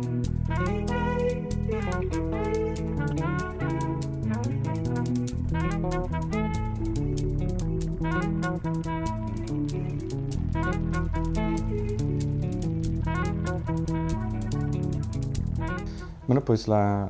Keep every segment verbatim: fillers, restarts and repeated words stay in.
Bueno, pues la,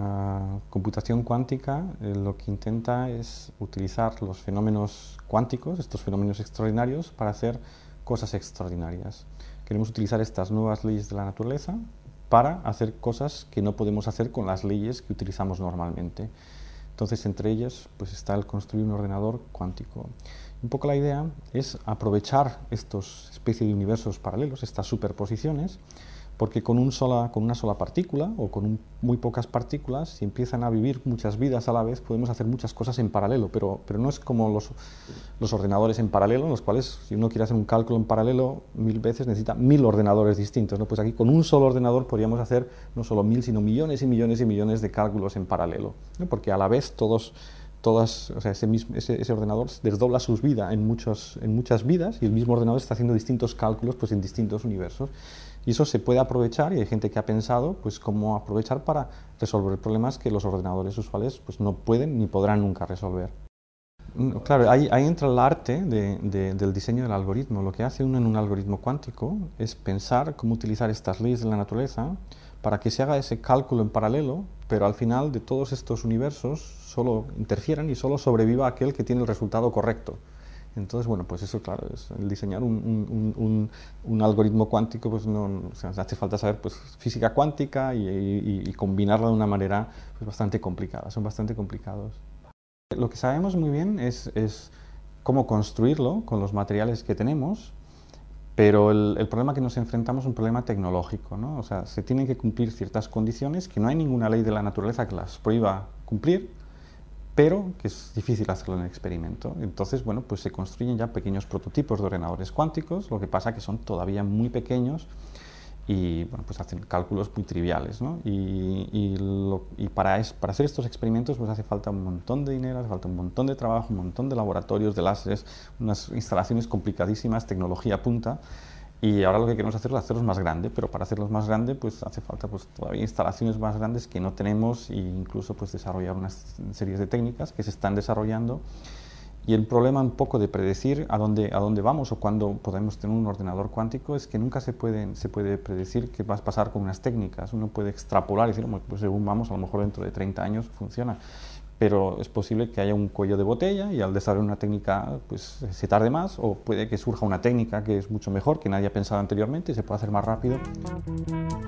la computación cuántica eh, lo que intenta es utilizar los fenómenos cuánticos, estos fenómenos extraordinarios, para hacer cosas extraordinarias. Queremos utilizar estas nuevas leyes de la naturaleza para hacer cosas que no podemos hacer con las leyes que utilizamos normalmente. Entonces, entre ellas pues, está el construir un ordenador cuántico. Un poco la idea es aprovechar estos especies de universos paralelos, estas superposiciones, porque con, un sola, con una sola partícula o con un, muy pocas partículas, si empiezan a vivir muchas vidas a la vez, podemos hacer muchas cosas en paralelo, pero, pero no es como los, los ordenadores en paralelo, en los cuales si uno quiere hacer un cálculo en paralelo mil veces necesita mil ordenadores distintos, ¿no? Pues aquí con un solo ordenador podríamos hacer no solo mil, sino millones y millones y millones de cálculos en paralelo, ¿no? Porque a la vez todos... Todas, o sea, ese, mismo, ese, ese ordenador desdobla sus vidas en, muchos, en muchas vidas y el mismo ordenador está haciendo distintos cálculos pues, en distintos universos. Y eso se puede aprovechar y hay gente que ha pensado pues, cómo aprovechar para resolver problemas que los ordenadores usuales pues, no pueden ni podrán nunca resolver. Claro, ahí, ahí entra el arte de, de, del diseño del algoritmo. Lo que hace uno en un algoritmo cuántico es pensar cómo utilizar estas leyes de la naturaleza para que se haga ese cálculo en paralelo, pero al final de todos estos universos solo interfieran y solo sobreviva aquel que tiene el resultado correcto. Entonces, bueno, pues eso, claro, es el diseñar un, un, un, un algoritmo cuántico, pues no, o sea, hace falta saber pues, física cuántica y, y, y combinarla de una manera pues, bastante complicada, son bastante complicados. Lo que sabemos muy bien es, es cómo construirlo con los materiales que tenemos, pero el, el problema que nos enfrentamos es un problema tecnológico, ¿no? O sea, se tienen que cumplir ciertas condiciones que no hay ninguna ley de la naturaleza que las prohíba cumplir, pero que es difícil hacerlo en el experimento. Entonces, bueno, pues se construyen ya pequeños prototipos de ordenadores cuánticos, lo que pasa que son todavía muy pequeños y bueno, pues hacen cálculos muy triviales, ¿no? Y, y, lo, y para, es, para hacer estos experimentos pues hace falta un montón de dinero, hace falta un montón de trabajo, un montón de laboratorios, de láseres, unas instalaciones complicadísimas, tecnología punta. Y ahora lo que queremos hacer es hacerlos más grandes, pero para hacerlos más grandes pues hace falta pues, todavía instalaciones más grandes que no tenemos e incluso pues, desarrollar unas series de técnicas que se están desarrollando. Y el problema un poco de predecir a dónde, a dónde vamos o cuándo podemos tener un ordenador cuántico es que nunca se puede, se puede predecir qué va a pasar con unas técnicas. Uno puede extrapolar y decir, pues según vamos, a lo mejor dentro de treinta años funciona. Pero es posible que haya un cuello de botella y al desarrollar una técnica pues, se tarde más, o puede que surja una técnica que es mucho mejor, que nadie ha pensado anteriormente y se pueda hacer más rápido.